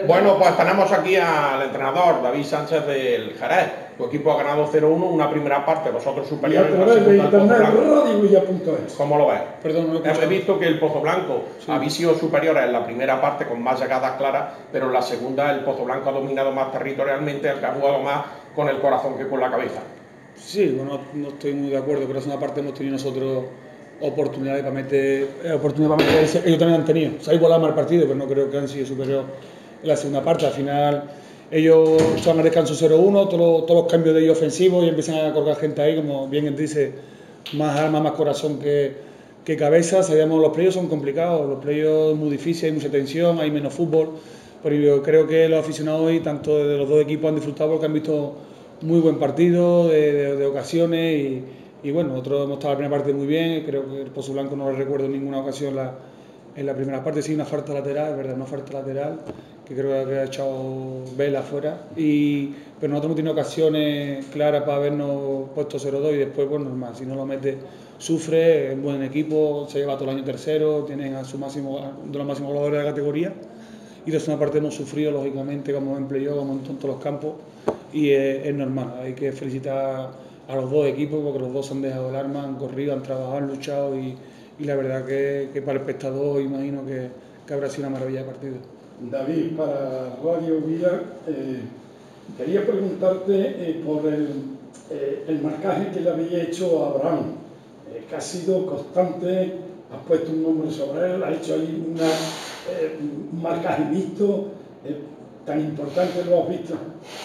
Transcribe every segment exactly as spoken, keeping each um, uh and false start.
Bueno, pues tenemos aquí al entrenador David Sánchez del Jerez. Tu equipo ha ganado cero uno, una primera parte, vosotros superiores en la segunda al Pozo Blanco. ¿Cómo lo ves? Perdón, no He visto que el Pozo Blanco sí. habéis sido superiores en la primera parte con más llegadas claras, pero en la segunda el Pozo Blanco ha dominado más territorialmente, el que ha jugado más con el corazón que con la cabeza. Sí, bueno, no estoy muy de acuerdo, pero es una parte hemos tenido nosotros oportunidades para meter, eh, oportunidades para meter, ellos también han tenido. Se ha igualado más el partido, pero no creo que han sido superiores en la segunda parte. Al final ellos estaban al descanso cero uno, todos, todos los cambios de ellos ofensivos y empiezan a colgar gente ahí, como bien dice, más alma, más corazón que, que cabeza. Sabíamos los playoffs son complicados, los playoffs muy difíciles, hay mucha tensión, hay menos fútbol, pero yo creo que los aficionados hoy, tanto de los dos equipos, han disfrutado porque han visto muy buen partido, de, de, de ocasiones y, y bueno, nosotros hemos estado en la primera parte muy bien. Creo que el Pozo Blanco no le recuerdo en ninguna ocasión la, en la primera parte, sí una falta lateral, es verdad, una falta lateral que creo que ha echado Vela afuera, y, pero nosotros hemos tenido ocasiones claras para habernos puesto cero dos y después pues normal, si no lo mete sufre, es buen equipo, se lleva todo el año tercero, tienen a su máximo, de los máximos goleadores de la categoría, y de una parte hemos sufrido lógicamente como en playoff, como en todos los campos, y es, es normal. Hay que felicitar a los dos equipos porque los dos han dejado el arma, han corrido, han trabajado, han luchado, y, y la verdad que, que para el espectador imagino que, que habrá sido una maravilla de partido. David, para Radio Vila, eh, quería preguntarte eh, por el, eh, el marcaje que le había hecho a Abraham, eh, que ha sido constante, has puesto un nombre sobre él, has hecho ahí una, eh, un marcaje mixto, eh, tan importante lo has visto.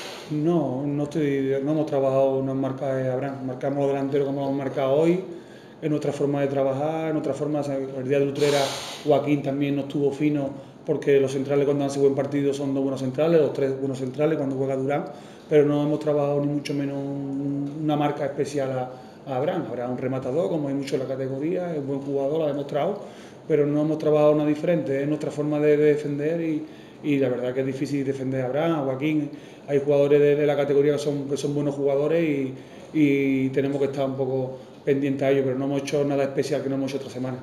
No, no, estoy, no hemos trabajado, no hemos marcado a Abraham, marcamos los delanteros como lo hemos marcado hoy, es nuestra forma de trabajar, es nuestra forma, el día de Utrera Joaquín también no estuvo fino, porque los centrales cuando hacen buen partido son dos buenos centrales, los tres buenos centrales cuando juega Durán, pero no hemos trabajado ni mucho menos una marca especial a, a Abraham. Abraham es un rematador, como hay mucho en la categoría, es buen jugador, lo ha demostrado, pero no hemos trabajado nada diferente, es nuestra forma de, de defender y, y la verdad que es difícil defender a Abraham, a Joaquín. Hay jugadores de, de la categoría que son, que son buenos jugadores y, y tenemos que estar un poco pendientes a ellos, pero no hemos hecho nada especial que no hemos hecho otra semana.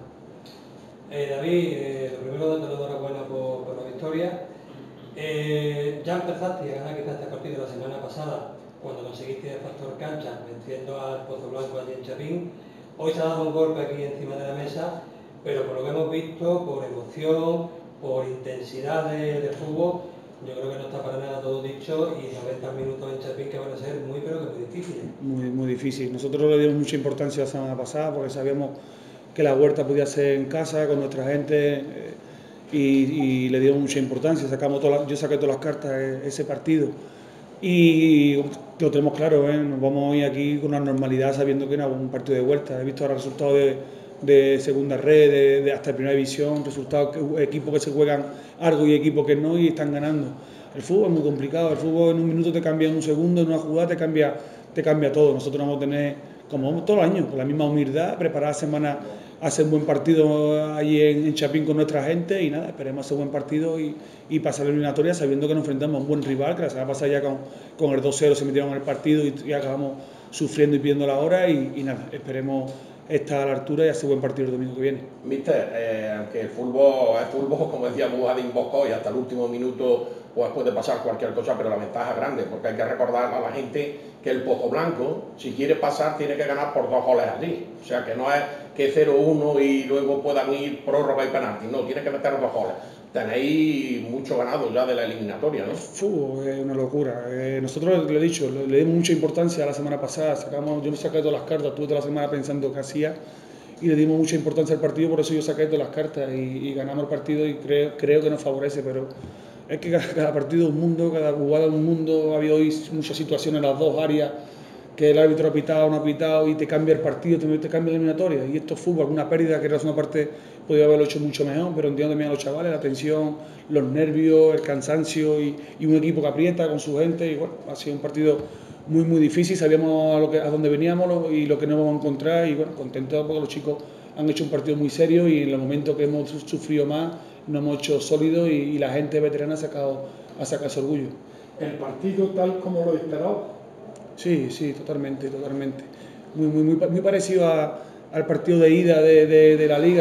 Eh, David, eh, lo primero dándote la enhorabuena por, por la victoria. Eh, ya empezaste a ganar quizás este partido la semana pasada cuando conseguiste el factor cancha venciendo al Pozo Blanco allí en Chapín. Hoy se ha dado un golpe aquí encima de la mesa, pero por lo que hemos visto, por emoción, por intensidad de, de fútbol, yo creo que no está para nada todo dicho y noventa minutos en Chapín que van a ser muy pero que muy difíciles. Muy, muy difícil. Nosotros le dimos mucha importancia la semana pasada porque sabíamos que la Huerta podía ser en casa con nuestra gente eh, y, y le dimos mucha importancia. Sacamos todas las, yo saqué todas las cartas de ese partido y lo tenemos claro, ¿eh? Nos vamos hoy aquí con una normalidad sabiendo que era un partido de vuelta. He visto ahora resultados de, de segunda red, de, de hasta primera división, resultados que equipos que se juegan algo y equipos que no y están ganando. El fútbol es muy complicado, el fútbol en un minuto te cambia, en un segundo, en una jugada te cambia, te cambia todo. Nosotros vamos a tener, como todos los años, con la misma humildad, preparar la semana a hacer un buen partido allí en, en Chapín con nuestra gente y nada, esperemos hacer un buen partido y, y pasar la eliminatoria sabiendo que nos enfrentamos a un buen rival, que la semana pasada ya con, con el dos cero se metieron en el partido y, y acabamos sufriendo y pidiendo la hora y, y nada, esperemos estar a la altura y hacer buen partido el domingo que viene. Mister, eh, aunque el fútbol es fútbol, como decía Mujadín Bosco, y hasta el último minuto pues puede pasar cualquier cosa, pero la ventaja es grande, porque hay que recordar a la gente que el Pozo Blanco, si quiere pasar, tiene que ganar por dos goles allí. O sea, que no es que cero uno y luego puedan ir prórroga y penalti, no, tiene que meter dos goles. Tenéis mucho ganado ya de la eliminatoria, ¿no? El fútbol es una locura. Eh, nosotros, le he dicho, le, le dimos mucha importancia la semana pasada, sacamos, yo me saqué todas las cartas, estuve toda la semana pensando qué hacía y le dimos mucha importancia al partido, por eso yo saqué todas las cartas y, y ganamos el partido y creo, creo que nos favorece, pero es que cada, cada partido es un mundo, cada jugada es un mundo, ha habido hoy muchas situaciones en las dos áreas que el árbitro ha pitado o no ha pitado y te cambia el partido, te, te cambia la eliminatoria y esto es fútbol, alguna pérdida que era una parte podía haberlo hecho mucho mejor, pero entiendo también a los chavales, la tensión, los nervios, el cansancio y, y un equipo que aprieta con su gente y bueno, ha sido un partido muy muy difícil, sabíamos a, lo que, a dónde veníamos y lo que nos vamos a encontrar y bueno, contentos porque los chicos han hecho un partido muy serio y en el momento que hemos sufrido más nos hemos hecho sólidos y, y la gente veterana ha sacado, ha sacado ese orgullo. ¿El partido tal como lo esperaba? Sí, sí, totalmente, totalmente. Muy, muy, muy, muy parecido a, al partido de ida de, de, de la Liga.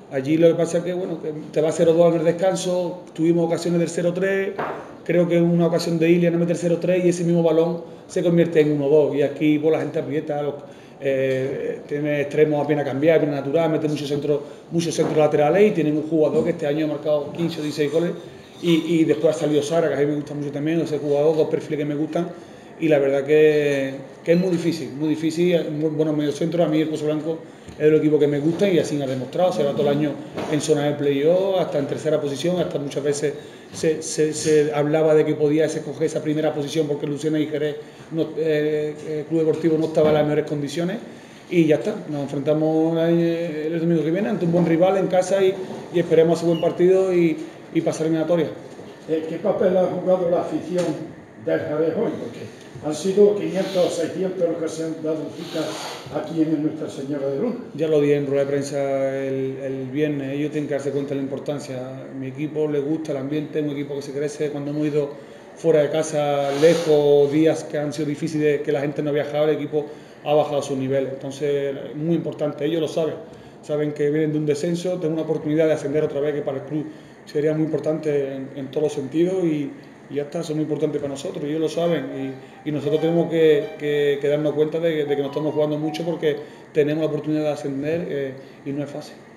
Allí lo que pasa es que, bueno, que te va cero dos en el descanso, tuvimos ocasiones del cero tres, creo que una ocasión de Ilia no mete el cero tres y ese mismo balón se convierte en uno dos. Y aquí pues, la gente aprieta, los, eh, tiene extremos apenas cambiar, apenas natural, mete muchos centros muchos centros laterales y tienen un jugador que este año ha marcado quince o dieciséis goles. Y, y después ha salido Sara, que a mí me gusta mucho también, ese jugador, dos perfiles que me gustan. Y la verdad que, que es muy difícil, muy difícil, muy buenos mediocentros. A mí el Pozo Blanco es el equipo que me gusta y así ha demostrado, se va todo el año en zona de playoff, hasta en tercera posición, hasta muchas veces se, se, se hablaba de que podía escoger esa primera posición porque Lucena y Jerez, no, eh, el Club Deportivo no estaba en las mejores condiciones y ya está, nos enfrentamos el domingo que viene ante un buen rival en casa y, y esperemos hacer buen partido y, y pasar eliminatoria. ¿Qué papel ha jugado la afición del Jerez hoy? Porque han sido quinientos o seiscientos los que se han dado cita aquí en Nuestra Señora de Luna. Ya lo dije en rueda de prensa el, el viernes, ellos tienen que darse cuenta de la importancia. Mi equipo les gusta el ambiente, es un equipo que se crece. Cuando hemos ido fuera de casa, lejos, días que han sido difíciles, que la gente no ha viajado, el equipo ha bajado su nivel. Entonces, es muy importante, ellos lo saben. Saben que vienen de un descenso, tienen una oportunidad de ascender otra vez, que para el club sería muy importante en, en todos los sentidos y, y ya está, eso es muy importante para nosotros, ellos lo saben y, y nosotros tenemos que, que, que darnos cuenta de, de que nos estamos jugando mucho porque tenemos la oportunidad de ascender eh, y no es fácil.